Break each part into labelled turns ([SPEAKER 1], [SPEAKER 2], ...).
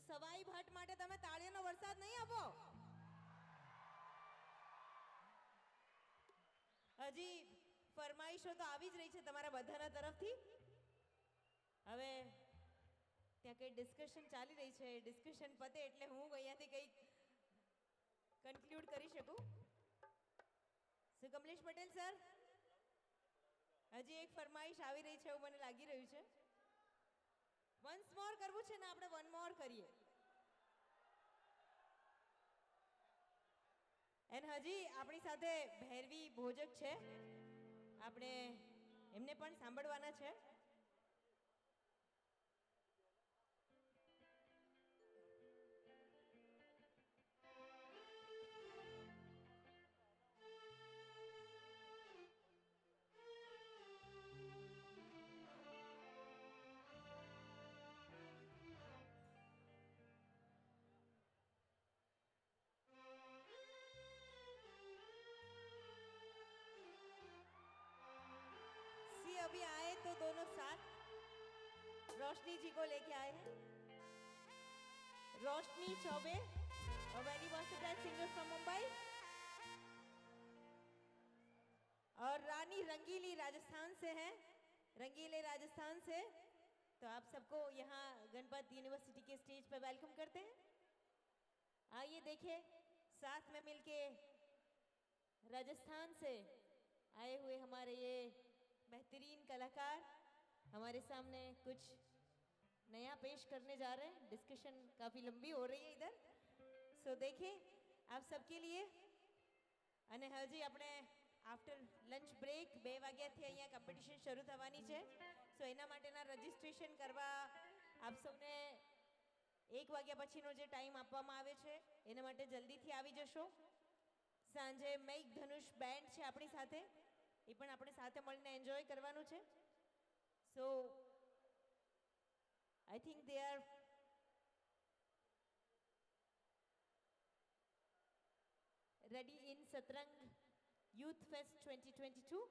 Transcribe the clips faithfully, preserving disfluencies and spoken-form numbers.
[SPEAKER 1] સવાઈ ભટ્ટ માટે તમે તાળીઓનો વરસાદ નહીં આપો. હજી ફરમાઈશો તો આવી જ રહી છે તમારા બધાના તરફથી. હવે ત્યાં કંઈ ડિસ્કશન ચાલી રહી છે, ડિસ્કશન પતે એટલે હું અહીંયાથી કંઈક કન્ક્લુડ કરી શકું. સો કમલેશ પટેલ સર, હજી એક ફરમાઈશ આવી રહી છે એવું મને લાગી રહ્યું છે. વન્સ મોર કરવું છે ને આપણે વન મોર કરીએ. એન્ડ હજી આપણી સાથે ભૈરવી ભોજક છે, આપણે એમને પણ સાંભળવાના છે. अभी आए तो दोनों साथ रोशनी जी को लेके आए हैं. रोशनी Choubey, a very versatile singer from Mumbai, और रानी रंगीली राजस्थान से हैं, रंगीले राजस्थान से. तो आप सबको यहाँ गणपत यूनिवर्सिटी के स्टेज पर वेलकम करते हैं. आइए देखिए, साथ में मिलके राजस्थान से आए हुए हमारे ये बेहतरीन कलाकार हमारे सामने कुछ नया पेश करने जा रहे हैं. डिस्कशन काफ़ी लंबी हो रही है इधर. सो देखिए आप सबके लिए. અને હજી આપણે આફ્ટર લંચ બ્રેક બે વાગ્યાથી અહીંયા કોમ્પિટિશન શરૂ થવાની છે. સો એના માટેના રજિસ્ટ્રેશન કરવા આપ સૌને એક વાગ્યા પછીનો જે ટાઈમ આપવામાં આવે છે એના માટે જલ્દીથી આવી જશો. સાંજે મેઘ ધનુષ બેન્ડ છે આપણી સાથે, એ પણ આપણે સાથે મળીને એન્જોય કરવાનું છે. So I think they are ready in Satrang youth fest twenty twenty two.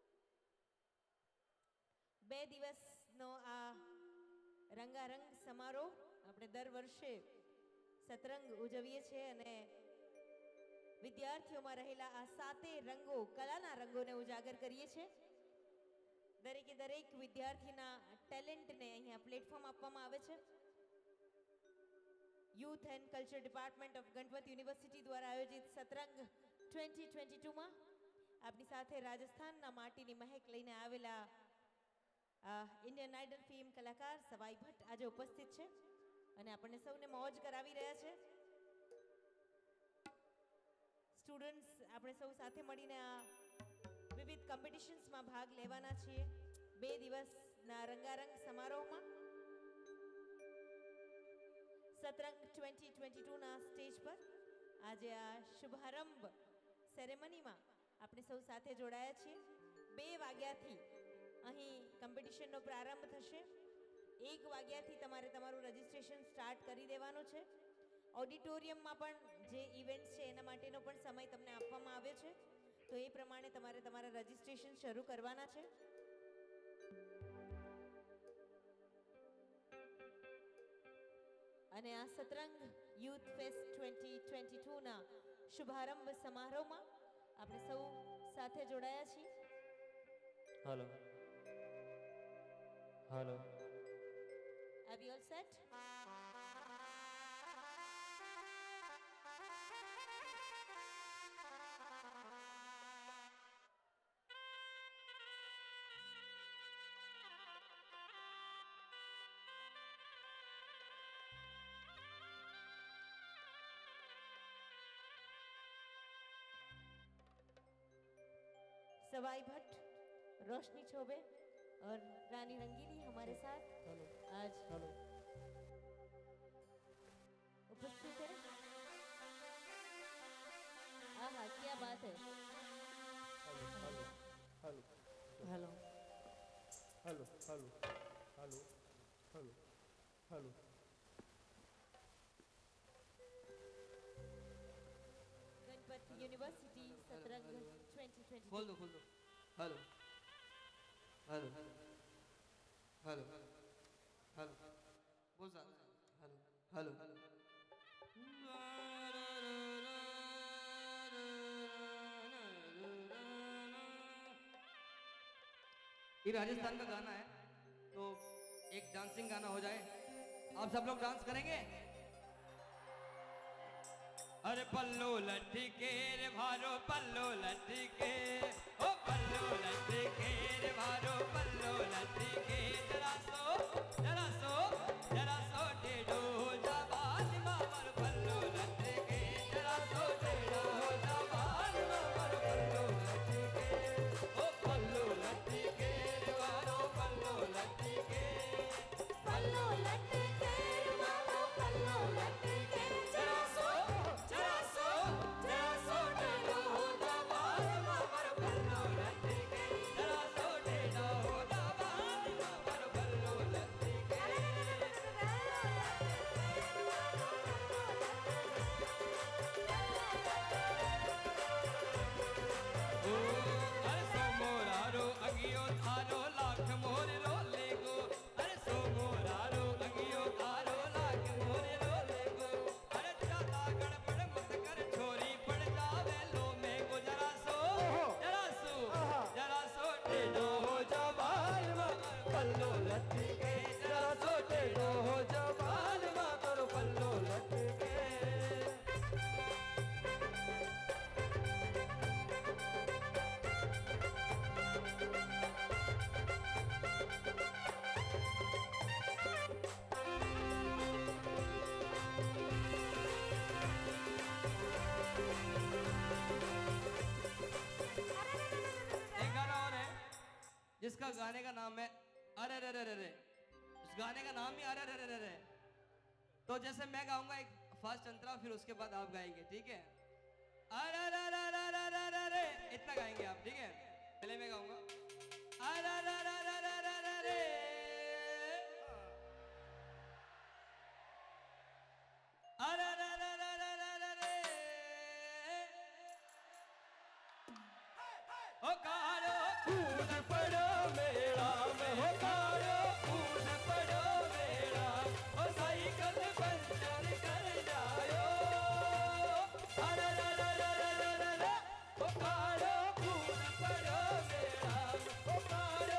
[SPEAKER 1] બે દિવસનો આ રંગારંગ સમારોહ આપણે દર વર્ષે સતરંગ ઉજવીએ છીએ અને વિદ્યાર્થીઓમાં રહેલા આ સાતે રંગો, કલાના રંગોને ઉજાગર કરીએ છીએ. દરેકે દરેક વિદ્યાર્થીના ટેલેન્ટને અહીંયા પ્લેટફોર્મ આપવામાં આવે છે. Youth and culture department of Ganpat university દ્વારા આયોજિત સતરંગ ટ્વેન્ટી ટ્વેન્ટી ટુમાં આપણી સાથે રાજસ્થાનના માટીની મહેક લઈને આવેલા ઇન્ડિયન આઇડલ ફેમ કલાકાર સવાઈ ભટ્ટ આજે ઉપસ્થિત છે અને આપણને સૌને મોજ કરાવી રહ્યા છે. સ્ટુડન્ટ્સ આપણે સૌ સાથે મળીને આ વિવિધ કોમ્પિટિશન્સમાં ભાગ લેવાના છીએ બે દિવસના રંગારંગ સમારોહમાં. સતરંગ ટ્વેન્ટી ટ્વેન્ટી ટુના સ્ટેજ પર આજે આ શુભારંભ સેરેમનીમાં આપણે સૌ સાથે જોડાયા છીએ. બે વાગ્યાથી અહીં કોમ્પિટિશનનો પ્રારંભ થશે. એક વાગ્યાથી તમારે તમારું રજિસ્ટ્રેશન સ્ટાર્ટ કરી દેવાનું છે. ઓડિટોરિયમમાં પણ જે ઇવેન્ટ છે એના માટેનો પણ સમય તમને આપવામાં આવ્યો છે, તો એ પ્રમાણે તમારે તમારા રજિસ્ટ્રેશન શરૂ કરવાના છે. અને આ Satrang youth fest twenty twenty ટુના શુભારંભ સમારોહમાં આપણે સૌ સાથે જોડાયા છીએ.
[SPEAKER 2] હાલો હાલો
[SPEAKER 1] Are we all set? Sawai Bhatt, रोशनी चौबे और रानी रंगीली हमारे साथ
[SPEAKER 2] हेलो
[SPEAKER 1] आज
[SPEAKER 2] हेलो
[SPEAKER 1] उपस्थित है. आहा, क्या बात है.
[SPEAKER 2] Hello hello hello
[SPEAKER 1] hello
[SPEAKER 2] hello hello hello hello hello
[SPEAKER 1] Ganpat university Satrang twenty twenty.
[SPEAKER 3] खोल दो खोल दो. हेलो हेलो हेलो हेलो बोल सा हेलो हेलो ये राजस्थान का गाना है तो एक डांसिंग गाना हो जाए। आप सब लोग डांस करेंगे। अरे पल्लो लट्ठी के रे भारो पल्लो लट्ठी के ओ पल्लो लट्ठी के रे भारो पल्लो लट्ठी के जरा सो जरा सो जरा सो टेढ़ो हो जा बाल मामर पल्लो लट्ठी के जरा सो टेढ़ो हो जा बाल मामर पल्लो लट्ठी के ओ पल्लो लट्ठी के रे भारो पल्लो लट्ठी के
[SPEAKER 1] पल्लो लट्ठी के रे भारो पल्लो लट्ठी के
[SPEAKER 3] जरा सो जरा सो जरा सो टेढ़ो हो जा बाल मामर पल्लो लट्ठी के जरा सो टेढ़ो हो जा बाल मामर पल्लो लट्ठी के ओ अरे सो मोरारो अगियो थारो लाख मोर रो लेगो अरे सो मोरारो अगियो थारो लाख मोर रो लेगो अरे ज्यादा गड़बड़ मत कर छोरी पड़ जावे लो में को जरा सो जरा सो जरा सो टेढ़ो हो जा बाल मामर पल्लो लट्ठी के जरा सो टेढ़ो हो जा बाल मामर पल्लो लट्ठी के एक गाना और है जिसका गाने का नाम है अरे रे रे रे रे उस गाने का नाम ही अरे रे रे रे रे। तो जैसे मैं गाऊंगा एक फास्ट अंतरा फिर उसके बाद आप गाएंगे ठीक है। अरे रे रे रे रे रे रे रे इतना गाएंगे आप ठीक है। पहले मैं गाऊंगा अरे रे रे रे रे रे रे रे अरे रे रे रे रे रे रे रे ओ कारो कूद पड़ो मेरा में हो कारो कूद पड़ो मेरा ओ साइकिल पंचर कर जायो अरे रे रे रे रे रे रे रे ओ कारो कूद पड़ो मेरा ओ कारो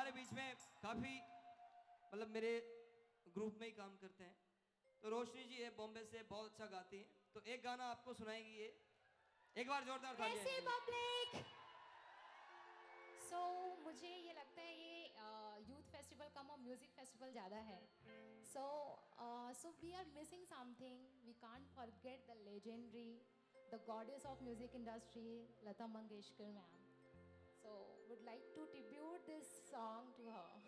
[SPEAKER 3] हमारे बीच में काफ़ी मतलब मेरे ग्रुप में ही काम करते हैं। तो रोशनी जी है बॉम्बे से, बहुत अच्छा गाती हैं। तो एक गाना आपको सुनाएंगी ये, एक बार जोरदार तालियां।
[SPEAKER 4] कैसे पब्लिक। सो मुझे ये लगता है ये यूथ फेस्टिवल कम और म्यूजिक फेस्टिवल ज़्यादा है। So so we are missing something, we can't forget the legendary, the goddess of music industry Lata Mangeshkar ma'am. So would like to tribute this song to her.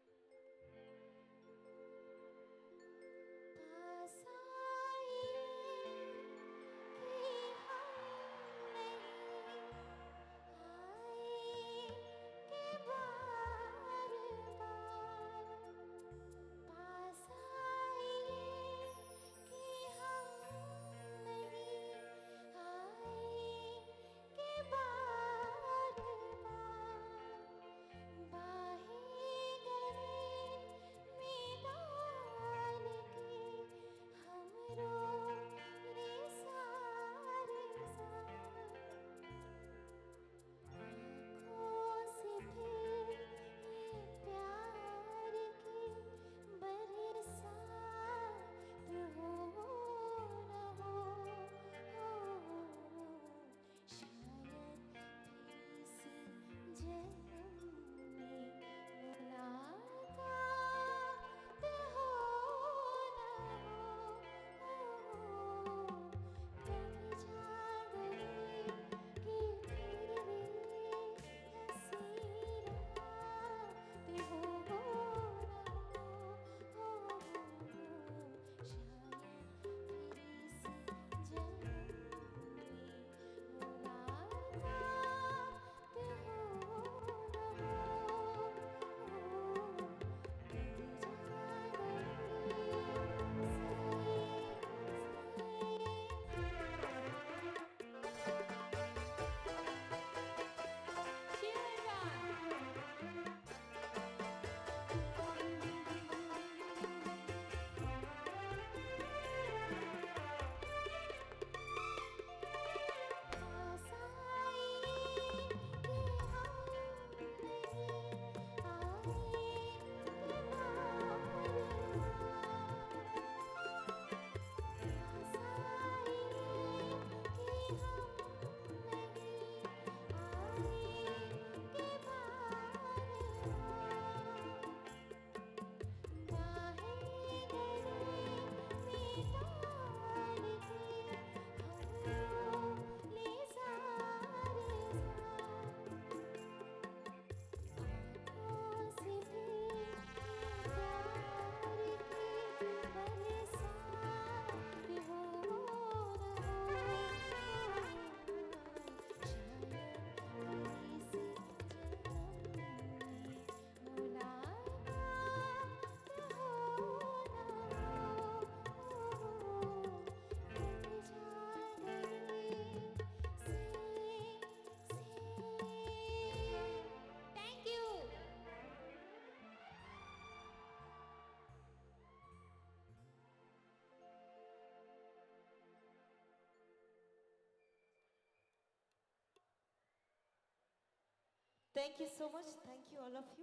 [SPEAKER 1] Thank you so much, thank you all of you.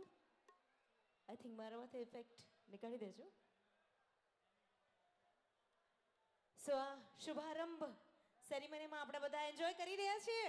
[SPEAKER 1] I think મારા માથે effect નીકાળી દેજો. સો આ શુભારંભ સેરેમનીમાં આપણે બધા enjoy કરી રહ્યા છીએ.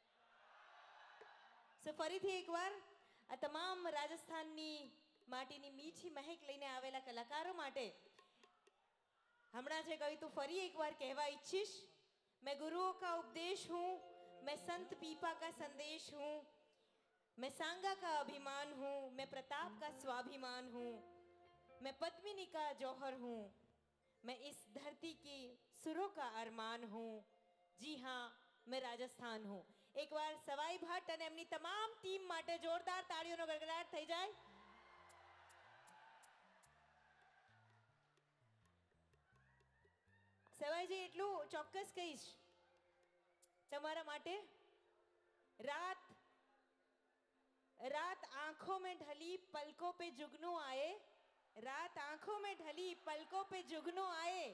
[SPEAKER 1] સો ફરીથી એકવાર આ તમામ રાજસ્થાનની માટીની મીઠી મહેક લઈને આવેલા કલાકારો માટે હમણાં જે કહ્યું તું ફરી એકવાર કહેવા ઈચ્છીશ. मैं गुरुओं का उपदेश हूँ, मैं संत पीपा का संदेश हूँ, मैं सांगा का अभिमान हूँ, मैं प्रताप का स्वाभिमान हूँ, मैं पद्मिनी का जौहर हूँ, मैं इस धरती की सुरों का अरमान हूँ. जी हाँ, मैं राजस्थान हूँ. एक बार सवाई भट्ट અને એમની તમામ ટીમ માટે જોરદાર તાળીઓનો ગડગડાટ થઈ જાય. સવાઈજી એટલું ચોક્કસ કહીશ તમારા માટે, रात रात आंखों में ढली पलकों पे जुगनू आए, रात आंखों में ढली पलकों पे जुगनू आए,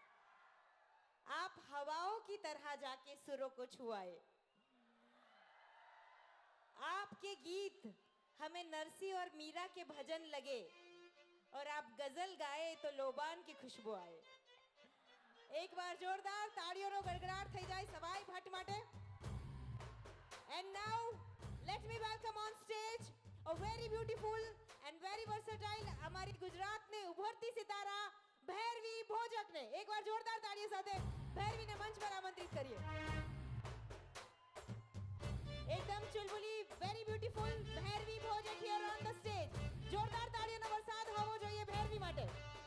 [SPEAKER 1] आप हवाओं की तरह जाके सुरों को छुआए. आपके गीत हमें नरसी और मीरा के भजन लगे और आप गजल गाए तो लोबान की खुशबू आए. एक बार જોરદાર તાળીઓનો ગડગડાટ થઈ જાય સવાઈ ભટ્ટ માટે. And now let me welcome on stage a very beautiful and very versatile અમારી ગુજરાતને ઉભરતી સિતારા ભૈરવી ભોજકને. એક વાર જોરદાર તાળીઓ સાથે ભૈરવીને મંચ પર આમંત્રિત કરીએ. एकदम चुलबुली very beautiful Bhairavi Bhojak here on the stage. જોરદાર તાળીઓનો વરસાદ હોવો જોઈએ ભૈરવી માટે.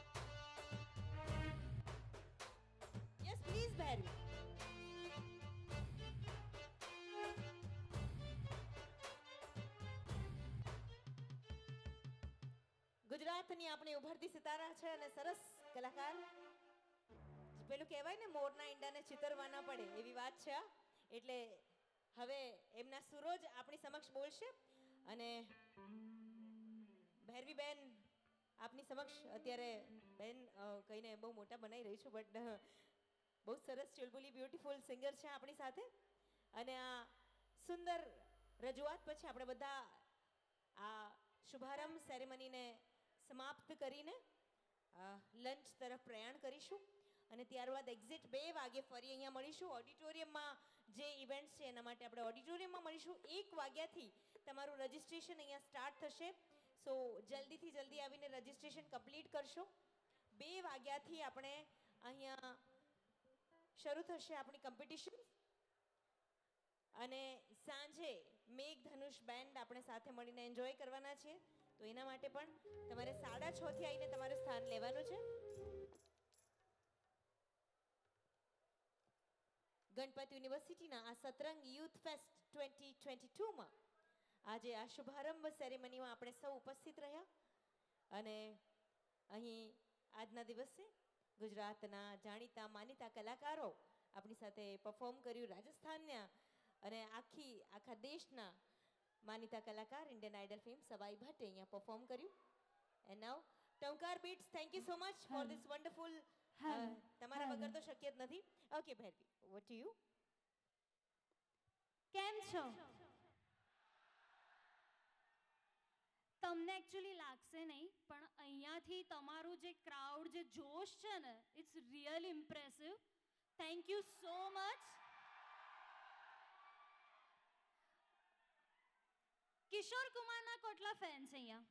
[SPEAKER 1] Yes please Bhairavi. ગુજરાતની આપણે ઉભરતી સિતારા છે અને સરસ કલાકાર. પેલું કહેવાય ને મોરના ઈંડાને ચિતરવા ના પડે એવી વાત છે. એટલે હવે એમના સુરોજ આપણી સમક્ષ બોલશે અને ભૈરવી બેન આપની સમક્ષ અત્યારે બેન કહીને બહુ મોટા બનાવી રહી છું બટ બહુ સરસ ચુલબુલી બ્યુટીફુલ સિંગર છે આપણી સાથે. અને આ સુંદર રજૂઆત પછી આપણે બધા આ શુભારંભ સેરેમનીને સમાપ્ત કરીને લંચ તરફ પ્રયાણ કરીશું અને ત્યારબાદ એક્ઝિટ બે વાગે ફરી અહીંયા મળીશું ઓડિટોરિયમમાં. જે ઇવેન્ટ્સ છે એના માટે આપણે ઓડિટોરિયમમાં મળીશું. એક વાગ્યાથી તમારું રજિસ્ટ્રેશન અહીંયા સ્ટાર્ટ થશે. સો જલ્દીથી જલ્દી આવીને રજિસ્ટ્રેશન કમ્પ્લીટ કરશો. બે વાગ્યાથી આપણે અહીંયા શરૂ થશે આપણી કોમ્પિટિશન અને સાંજે મેઘધનુષ બેન્ડ આપણે સાથે મળીને એન્જોય કરવાના છીએ. તો એના માટે પણ તમારે સાડા છ થી આવીને તમારું સ્થાન લેવાનું છે. ગણપત યુનિવર્સિટીના આ Satrang youth fest twenty twenty ટુમાં આજે આ શુભારંભ સેરેમનીમાં આપણે સૌ ઉપસ્થિત રહ્યા અને અહીં આજના દિવસે ગુજરાતના જાણીતા માનીતા કલાકારો આપણી સાથે પરફોર્મ કર્યું. રાજસ્થાનના અને આખી આખા દેશના માનીતા કલાકાર ઇન્ડિયન આઇડલ ફેમ સવાઈ ભટ્ટે અહીંયા પરફોર્મ કર્યું. And now Tankar beats thank you so much for this wonderful. તમારા વગર તો શક્ય જ નથી. Okay Bhairavi what to you.
[SPEAKER 5] કેમ છો? તમને એકચ્યુઅલી લાગશે નહીં પણ અહીંયાથી તમારું જે ક્રાઉડ જે જોશ છે ને it's real impressive. Thank you so much. Kishore કુમારના કેટલા ફેન છે અહીંયા?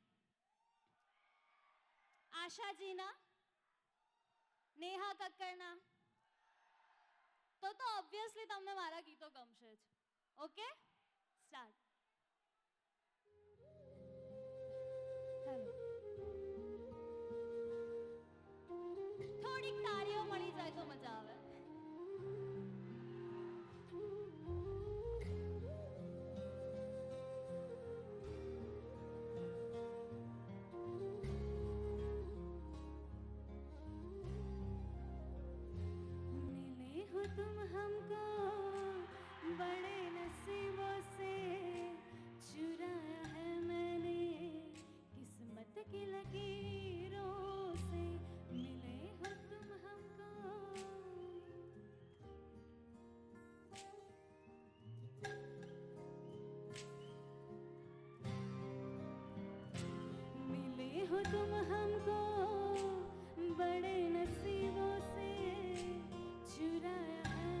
[SPEAKER 5] આશાજીના, નેહા કક્કરના? તો તો ઓબ્વિયસલી તમને મારા ગીતો ગમશે જ. Okay start. થોડીક તાળીઓ મળી જાય તો મજા આવે. तुम हमको बड़े नसीबों से चुराया है मैंने किस्मत की लकीरों से. मिले हो तुम हमको मिले हो तुम हमको बड़े नसीबों से चुराया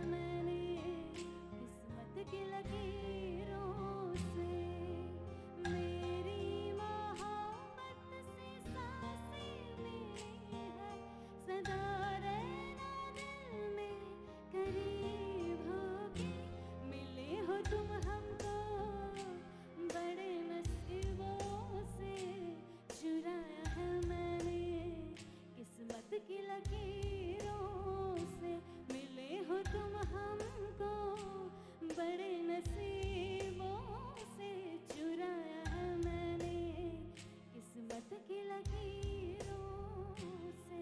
[SPEAKER 5] की लकीरों से. मेरी मोहब्बत से सांसें मिली है सदा रहना दिल में करीब होके. मिले हो तुम हमको बड़े नसीबों से चुराया है मैंने किस्मत की लकीरों से. मिले हो तुम हमको बड़े नसीबों से चुराया है मैंने किस्मत की लकीरों से.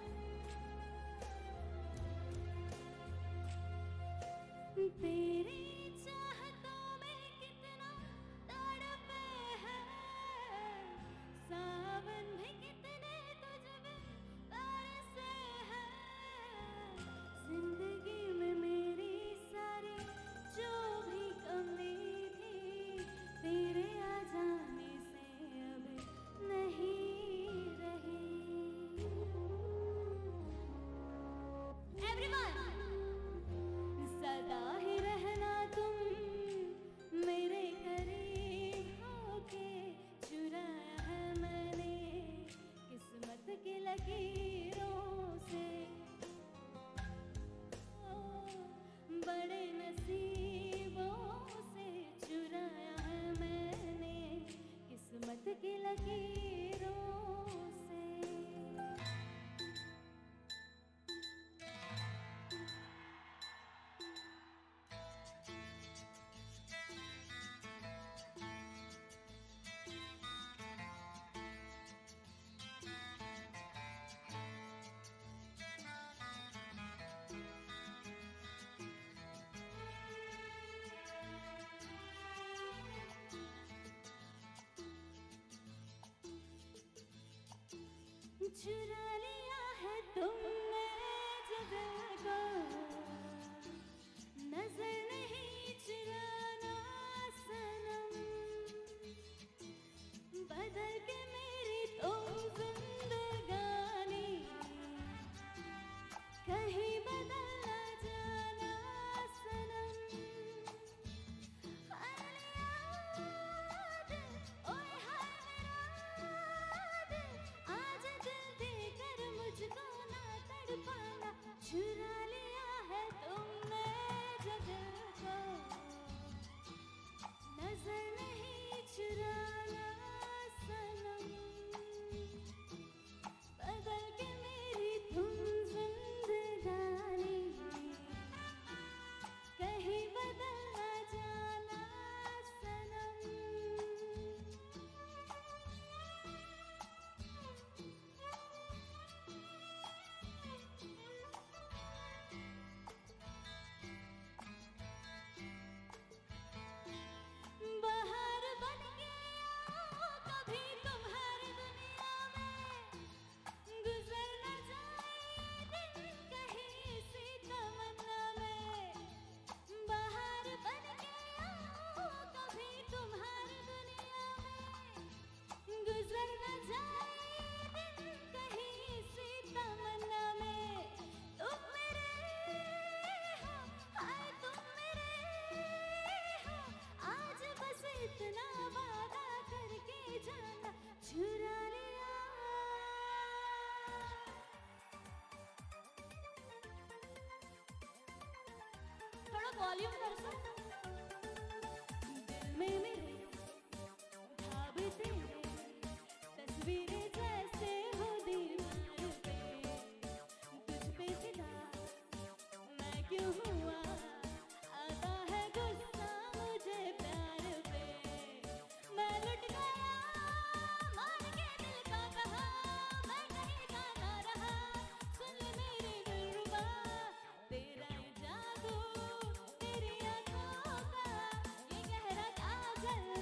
[SPEAKER 5] तेरे एवरीवन सदा ही रहना तुम मेरे करीब होके चुराया है मैंने किस्मत की लकीरों से ओ, बड़े नसीबों से चुराया है मैंने किस्मत की लकीरों से चुरा लिया है तुमने जो दिल को नजर नहीं चुराना सनम बदल के मेरी तुम जिंदगानी कहीं बदल ना जाना सनम हाय याद ओए हाय मेरा दिल आज दिल देकर मुझको ना तड़पाना चुरा लिया है तुमने जो दिल को नजर नहीं चुराना सनम बदल के मेरी तुम जिंदगानी कहीं बदल ना जाना सनम बाहर बन के आओ कभी तुम्हारी दुनिया में गुजर न जाए दिन कहीं सी तमन्ना में बाहर बन के आओ कभी तुम्हारी दुनिया में गुजर न जाए दिन कहीं सी तमन्ना में तुम मेरे हो हाय तुम मेरे हो आज बस इतना वादा करके जाना चुरा लिया थोड़ा वॉल्यूम कर सो दिल में मेरे ख्वाब तेरे तस्वीरें जैसे हो दीवार पे तुझ पे फिदा मैं क्यों हुआ आता है गुस्सा मुझे प्यार पे मैं लुट गया मान के दिल का कहा मैं कहीं का ना रहा सुन ले मेरी दिलरुबा तेरा ये जादू तेरी आंखों का ये गहरा काजल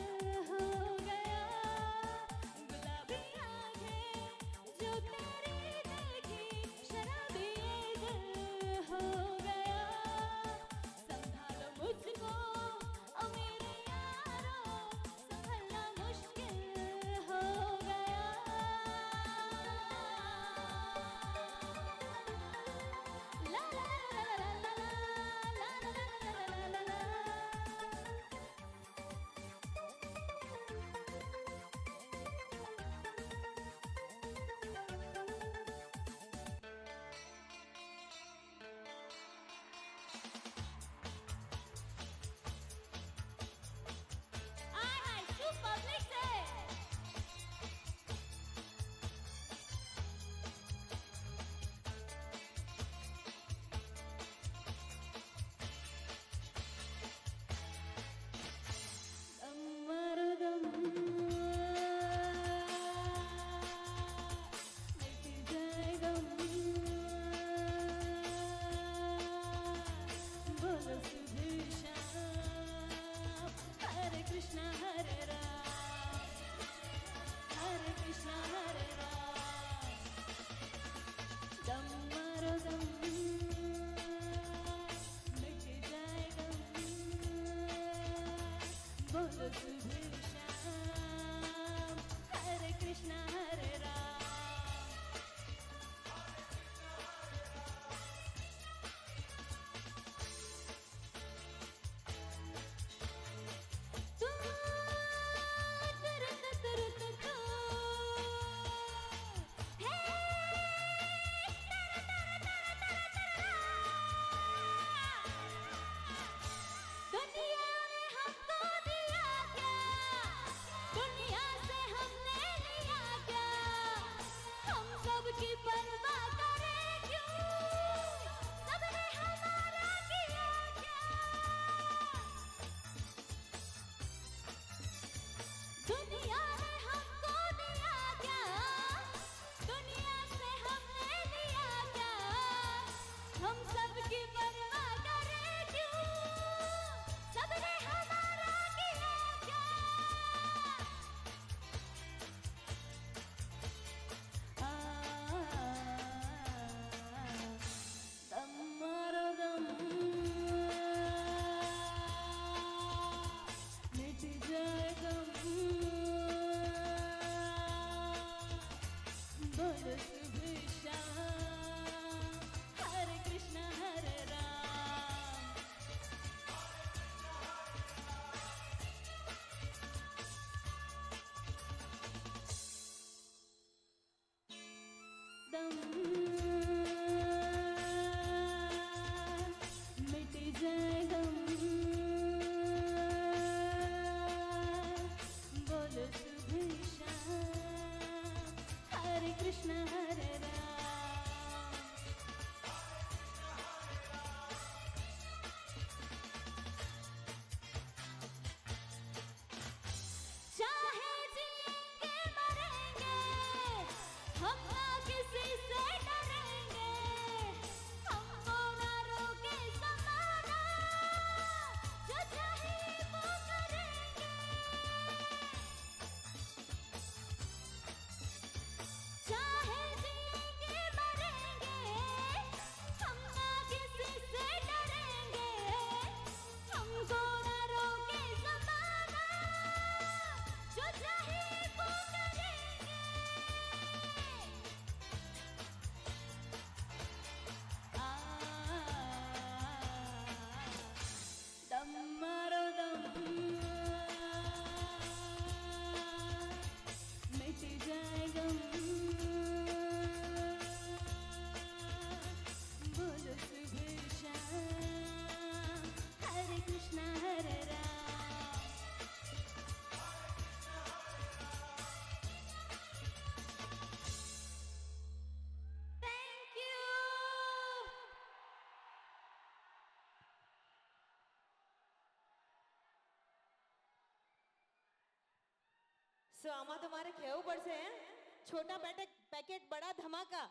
[SPEAKER 1] સો આમાં તો મારે કહેવું પડશે હે छोटा पैकेट पैकेट बड़ा धमाका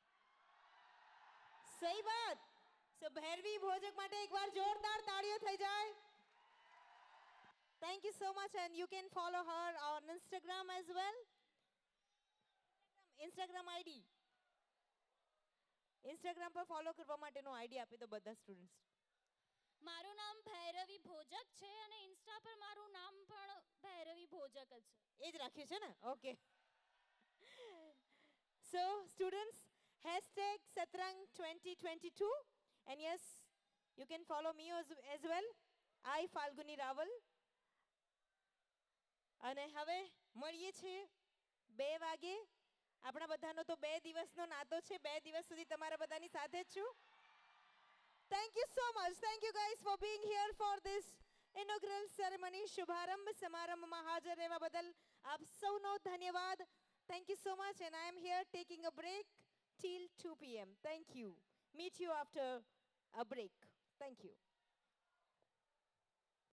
[SPEAKER 1] सही बात सो भैरवी भोजक માટે એકવાર જોરદાર તાળીઓ થઈ જાય Thank you so much and you can follow her on Instagram as well Instagram I D Instagram પર ફોલો કરવા માટેનો આઈડી આપી દો બધા સ્ટુડન્ટ્સ
[SPEAKER 5] મારું નામ ભૈરવી ભોજક છે અને ઇન્સ્ટા પર મારું નામ પણ ભૈરવી ભોજક જ છે
[SPEAKER 1] એ જ રાખ્યું છે ને okay So students hashtag Satrang twenty twenty-two and yes you can follow me as, as well I Falguni Raval અને હવે મળીએ છીએ બે વાગે આપણા બધાનો તો બે દિવસનો નાતો છે બે દિવસ સુધી તમારા બધાની સાથે જ છું Thank you so much. Thank you guys for being here for this inaugural ceremony. શુભારંભ સમારંભમાં હાજર રહેવા બદલ આપ સૌનો ધન્યવાદ Thank you so much and I am here taking a break till two p m Thank you. Meet you after a break. Thank you.